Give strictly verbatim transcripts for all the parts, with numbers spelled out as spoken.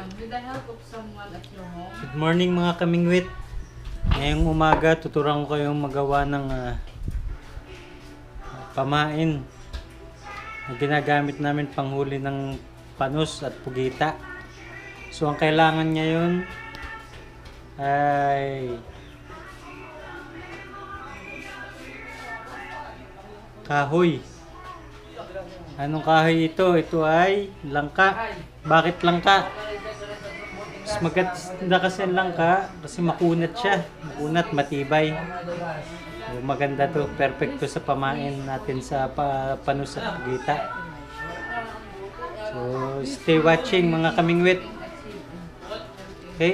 with the help of someone at your home. Good morning mga kamingwit. Ngayong umaga tuturuan ko kayong magawa ng uh, pamain na ginagamit namin panghuli ng panos at pugita. So ang kailangan niya yun ay kahoy. Anong kahoy ito? Ito ay langka. Bakit langka? Mas maganda kasi ang langka kasi makunat siya. Makunat, matibay. So, maganda to. Perfecto sa pamain natin sa pa panos at pugita. So stay watching mga kamingwit. Okay?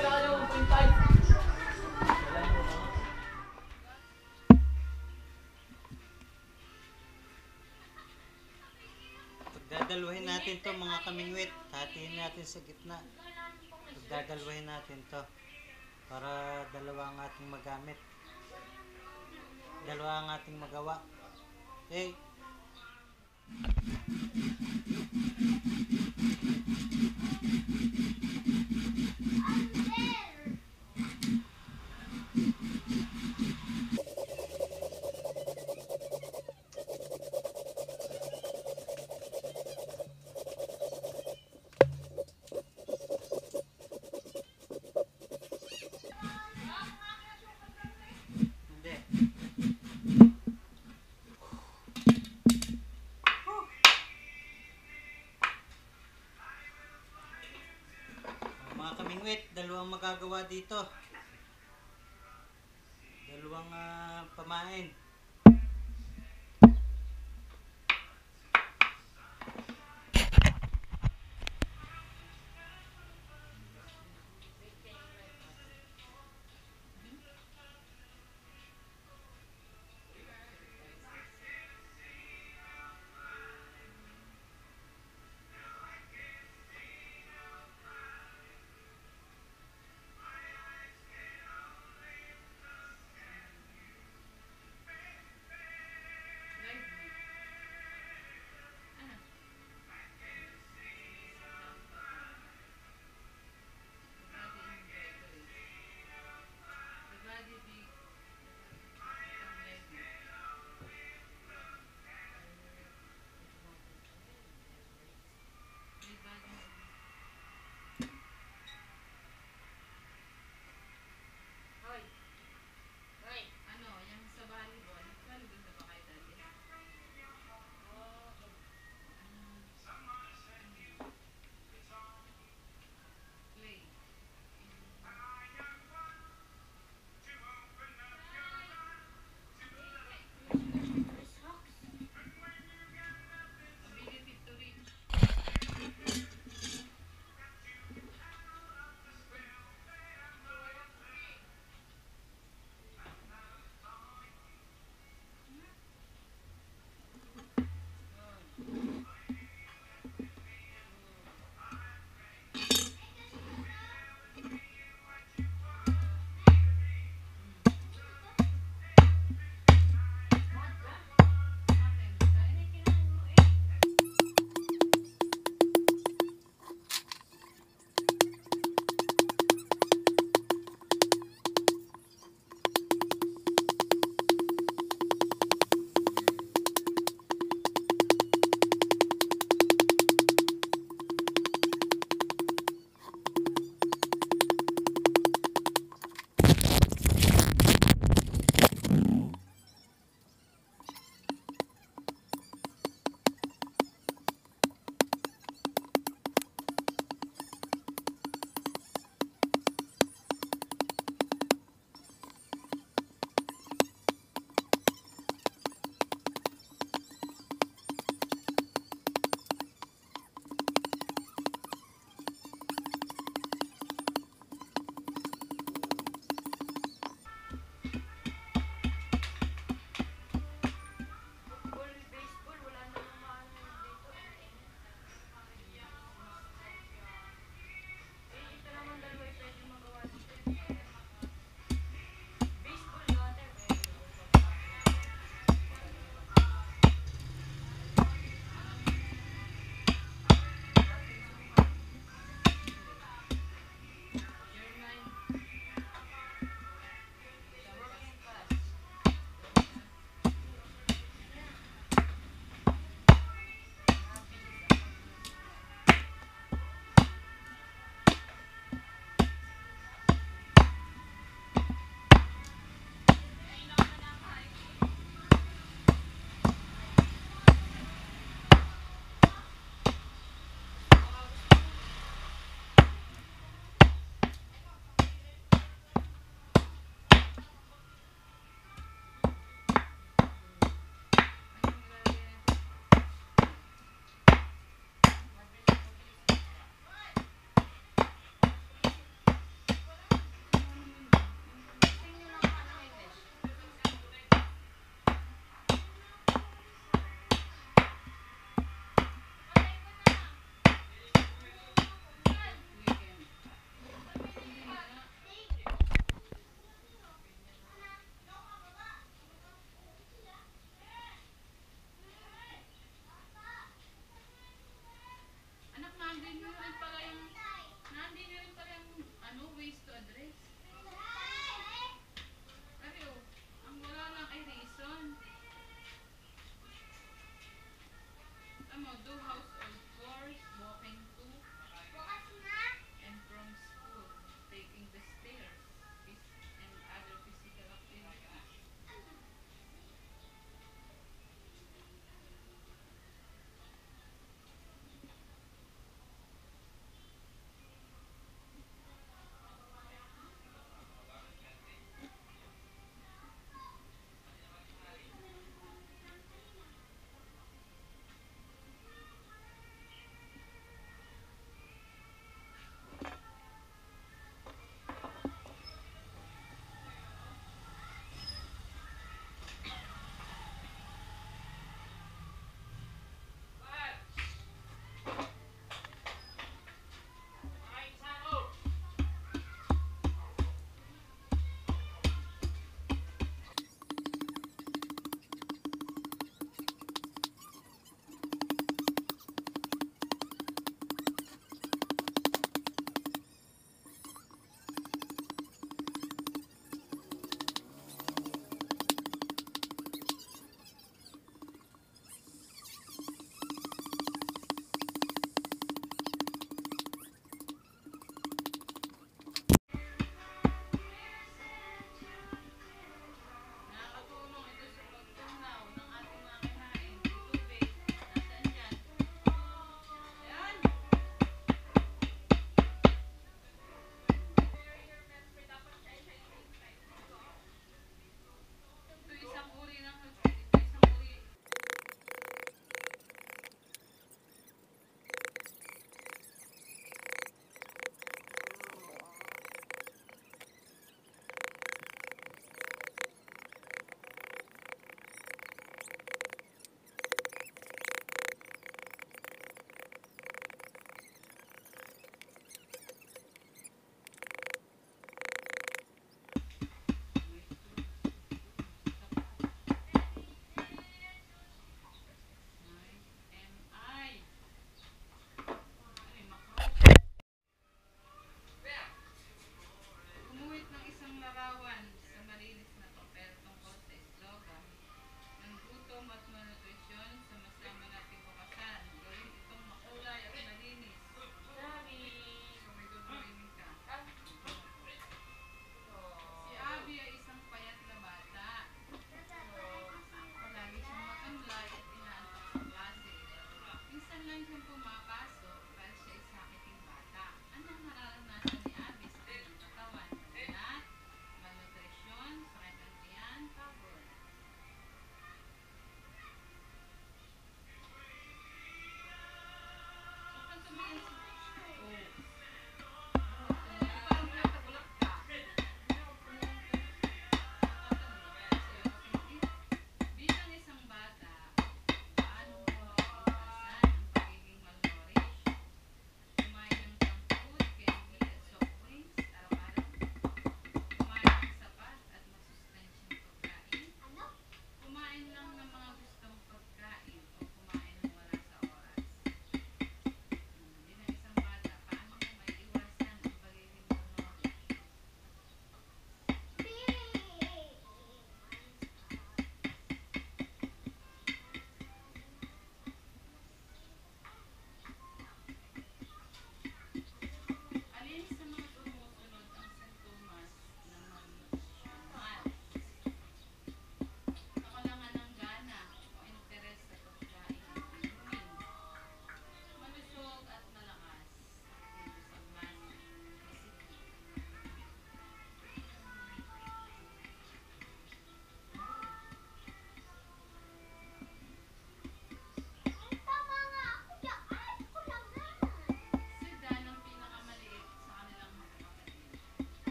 Pagdadaluhin natin to mga kamingwit. Hatiin natin sa gitna. Pagdadaluhin natin to para dalawa ang ating magamit. Dalawa ang ating magawa. Okay? Mga kamingwit, dalawang magagawa dito. Dalawang uh, pamain.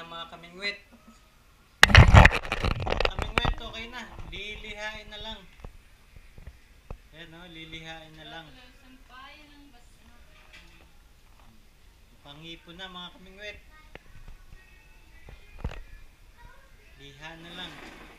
na mga kamingwit. Kamingwit, okay na. Lilihain na lang. Ayan o, lilihain na lang. Pangipon na mga kamingwit. Liha na lang.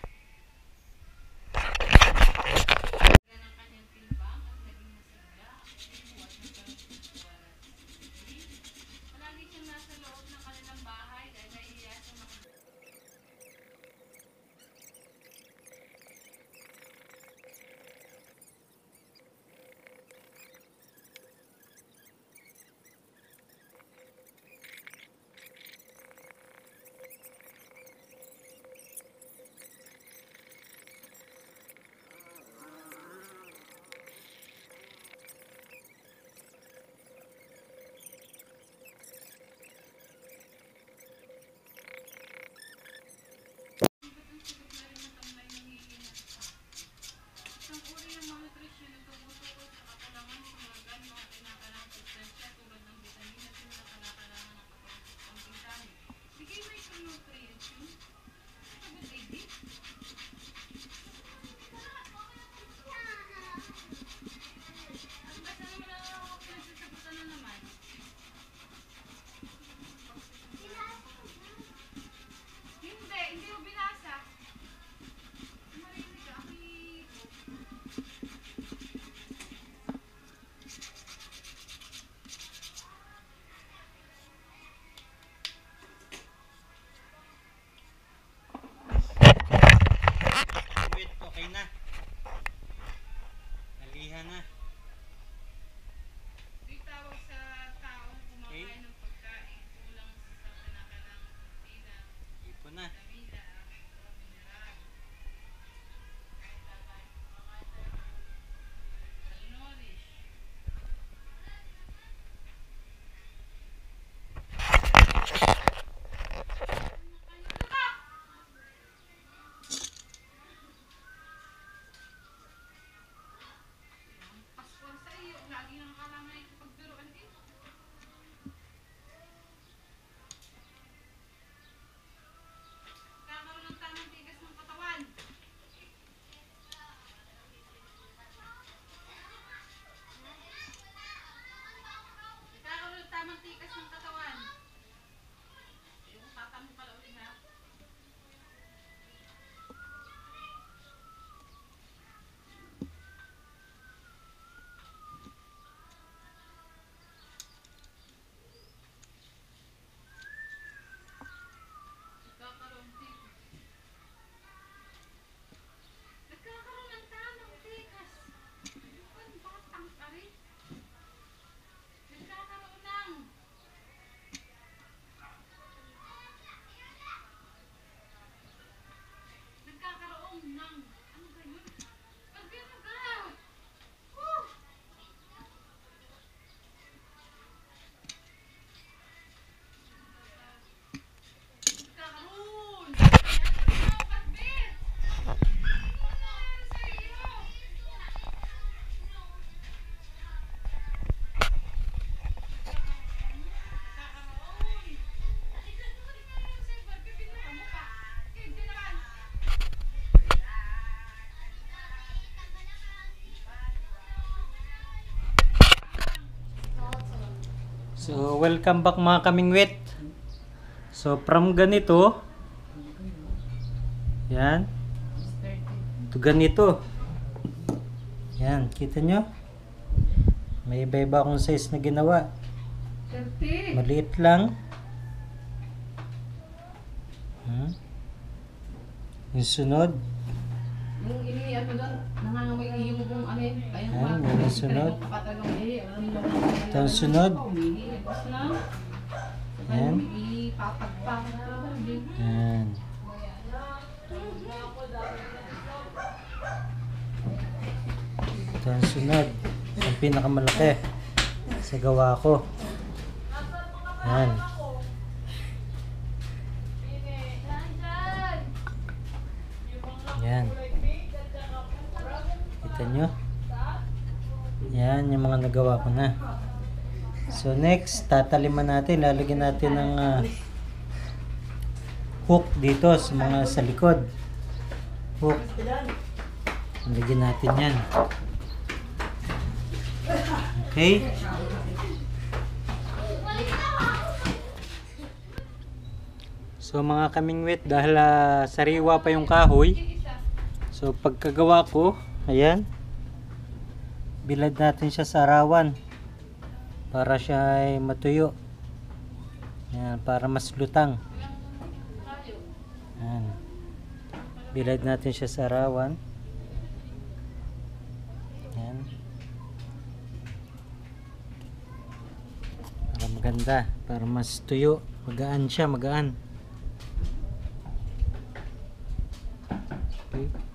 So, welcome back mga kamingwit. So, from ganito, yan, to ganito. Yan, kita nyo? May iba-iba akong size na ginawa. Maliit lang. Hmm. Yung sunod. Yung ini ano doon, nangangamoy iyo mo kung ano yun. Yan, yung sunod. Ito ang sunod. Yan. Yan. Ito ang sunod. Ang pinakamalaki sa gawa ko. Yan. Yan. Kita nyo? Yan yung mga nagawa ko na. So next, tataliman natin. Lalagyan natin ng uh, hook dito sa mga sa likod. Hook. Lagyan natin yan. Okay. So mga kamingwit, dahil uh, sariwa pa yung kahoy, so pagkagawa ko, ayan, bilad natin siya sa arawan para siya ay matuyo. Ayan, para mas lutang. Ayan. Bilad natin siya sa arawan. Ayan. Para maganda, para mas tuyo, magaan siya, magaan. Okay.